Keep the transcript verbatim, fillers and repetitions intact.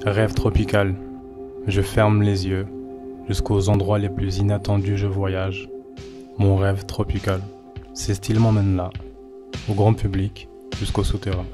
Rêve tropical, je ferme les yeux, jusqu'aux endroits les plus inattendus je voyage. Mon rêve tropical, ces styles m'emmènent là, au grand public, jusqu'au souterrain.